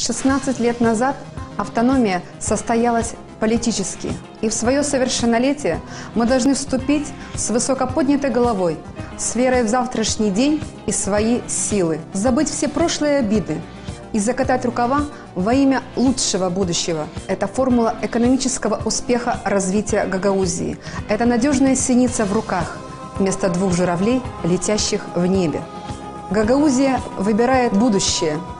16 лет назад автономия состоялась политически, и в свое совершеннолетие мы должны вступить с высокоподнятой головой, с верой в завтрашний день и свои силы, забыть все прошлые обиды и закатать рукава во имя лучшего будущего. Это формула экономического успеха развития Гагаузии. Это надежная синица в руках вместо двух журавлей, летящих в небе. Гагаузия выбирает будущее.